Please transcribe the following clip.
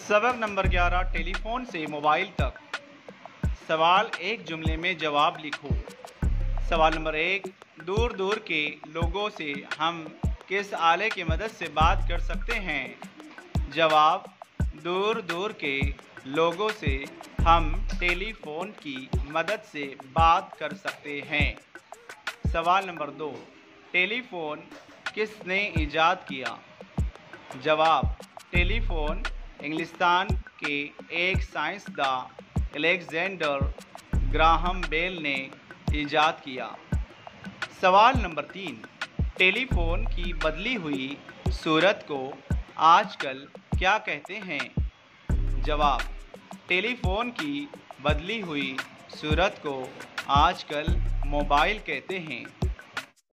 सबक number 11 telephone से mobile तक। सवाल एक जुमले में जवाब लिखो। सवाल नंबर 1, दूर दूर के लोगों से हम किस आले की मदद से बात कर सकते हैं? जवाब, दूर दूर के लोगों से हम टेलीफोन की मदद से बात कर सकते हैं। सवाल नंबर 2, टेलीफोन किसने इजाद किया? जवाब, टेलीफोन इंग्लिस्तान के एक साइंसदान अलेक्जेंडर ग्राहम बेल ने इजाद किया। सवाल नंबर 3, टेलीफोन की बदली हुई सूरत को आजकल क्या कहते हैं? जवाब, टेलीफोन की बदली हुई सूरत को आजकल मोबाइल कहते हैं।